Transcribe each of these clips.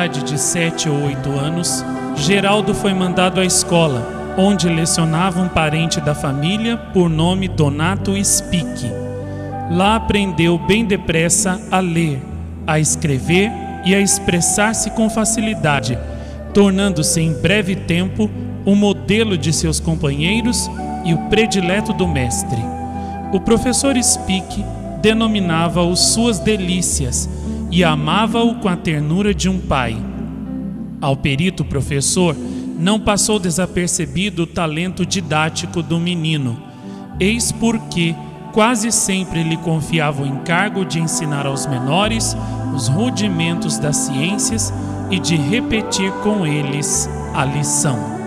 idade de 7 ou 8 anos, Geraldo foi mandado à escola, onde lecionava um parente da família por nome Donato Spicchi. Lá aprendeu bem depressa a ler, a escrever e a expressar-se com facilidade, tornando-se em breve tempo o modelo de seus companheiros e o predileto do mestre. O professor Spicchi denominava-o suas delícias e amava-o com a ternura de um pai. Ao perito professor não passou desapercebido o talento didático do menino, eis porque quase sempre lhe confiava o encargo de ensinar aos menores os rudimentos das ciências e de repetir com eles a lição.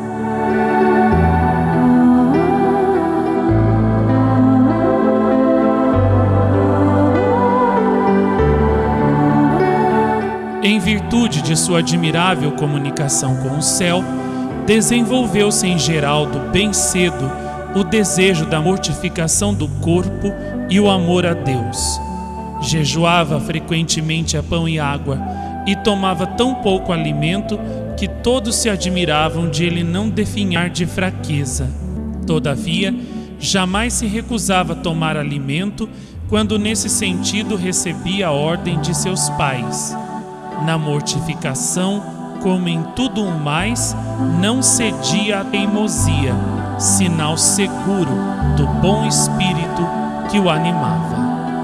Em virtude de sua admirável comunicação com o céu, desenvolveu-se em Geraldo bem cedo o desejo da mortificação do corpo e o amor a Deus. Jejuava frequentemente a pão e água e tomava tão pouco alimento que todos se admiravam de ele não definhar de fraqueza. Todavia, jamais se recusava a tomar alimento quando nesse sentido recebia a ordem de seus pais. Na mortificação, como em tudo o mais, não cedia à teimosia, sinal seguro do bom espírito que o animava.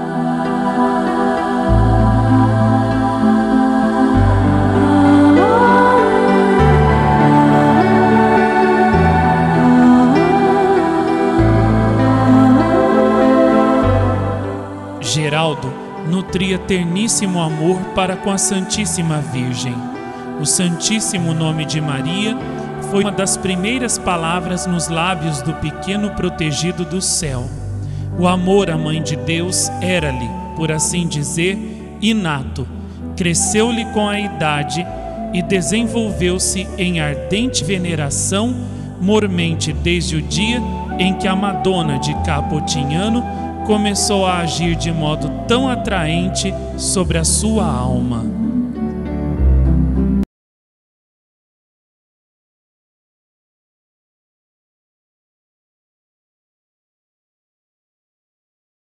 Geraldo nutria terníssimo amor para com a Santíssima Virgem. O Santíssimo Nome de Maria foi uma das primeiras palavras nos lábios do pequeno protegido do céu. O amor à Mãe de Deus era-lhe, por assim dizer, inato. Cresceu-lhe com a idade e desenvolveu-se em ardente veneração, mormente desde o dia em que a Madonna de Capotignano começou a agir de modo tão atraente sobre a sua alma.